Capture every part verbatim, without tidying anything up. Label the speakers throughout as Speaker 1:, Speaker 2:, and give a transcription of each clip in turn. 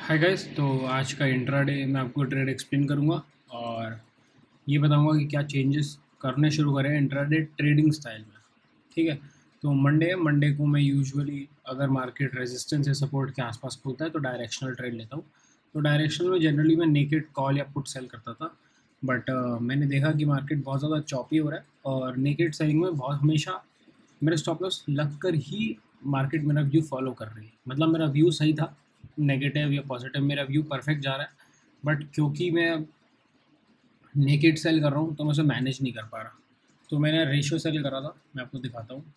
Speaker 1: Hi guys. तो आज का इंट्राडे मैं आपको ट्रेड एक्सप्लेन करूंगा और ये बताऊंगा कि क्या चेंजेस करने शुरू करें इंट्राडे ट्रेडिंग स्टाइल में। ठीक है। तो मंडे मंडे को मैं यूजुअली अगर मार्केट रेजिस्टेंस या सपोर्ट के आसपास खुलता है तो डायरेक्शनल ट्रेड लेता हूँ। तो डायरेक्शनल में जनरली मैं नेकेड कॉल या पुट सेल करता था। बट मैंने देखा कि मार्केट बहुत ज़्यादा चॉपी हो रहा है और नेकेड सेलिंग में बहुत हमेशा मेरे स्टॉप लॉस लग कर ही मार्केट मेरा व्यू फॉलो कर रही है। मतलब मेरा व्यू सही था, नेगेटिव या पॉजिटिव मेरा व्यू परफेक्ट जा रहा है। बट क्योंकि मैं नेकेड सेल कर रहा हूँ तो मैं उसे मैनेज नहीं कर पा रहा। तो मैंने रेशियो सेल करा था, मैं आपको दिखाता हूँ।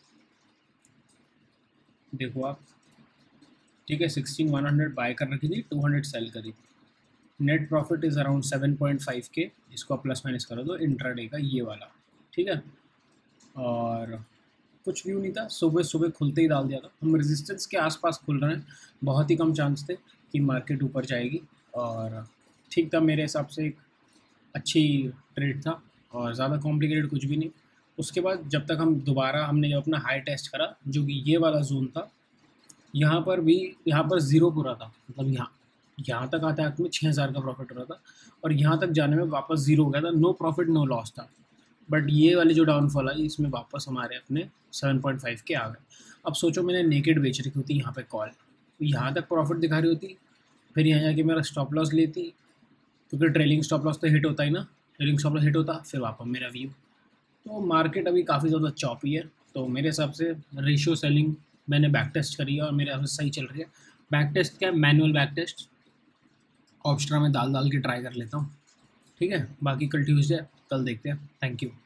Speaker 1: देखो आप, ठीक है, सिक्सटीन वन हंड्रेड बाय कर रखी थी, टू हंड्रेड सेल करी। Net profit is around seven point five K. इसको प्लस माइनस करो तो इंट्राडे का ये वाला, ठीक है। और कुछ व्यू नहीं था, सुबह सुबह खुलते ही डाल दिया था। हम रेजिस्टेंस के आसपास खुल रहे हैं, बहुत ही कम चांस थे कि मार्केट ऊपर जाएगी। और ठीक था मेरे हिसाब से, एक अच्छी ट्रेड था और ज़्यादा कॉम्प्लिकेटेड कुछ भी नहीं। उसके बाद जब तक हम दोबारा हमने जब अपना हाई टेस्ट करा जो कि ये वाला जोन था, यहाँ पर भी यहाँ पर ज़ीरो पूरा था। मतलब यहाँ यहाँ तक आते आते में छः हज़ार का प्रॉफिट हो रहा था और यहाँ तक जाने में वापस ज़ीरो हो गया था। नो प्रॉफिट नो लॉस था। बट ये वाली जो डाउनफॉल आई इसमें वापस हमारे अपने सेवन पॉइंट फाइव के आ गए। अब सोचो मैंने नेकेड बेच रखी होती यहाँ पे कॉल, तो यहाँ तक प्रॉफिट दिखा रही होती, फिर यहाँ जाके मेरा स्टॉप लॉस लेती, क्योंकि ट्रेलिंग स्टॉप लॉस तो हिट होता ही ना, ट्रेलिंग स्टॉप लॉस हिट होता, फिर वापस मेरा व्यू। तो मार्केट अभी काफ़ी ज़्यादा चॉपी है। तो मेरे हिसाब से रेशियो सेलिंग मैंने बैक टेस्ट करी है और मेरे हिसाब से सही चल रही है। बैक टेस्ट क्या है? मैनुअल बैक टेस्ट ऑप्स्ट्रा में डाल डाल के ट्राई कर लेता हूँ। ठीक है, बाकी कल ट्यूसडे, कल देखते हैं। Thank you.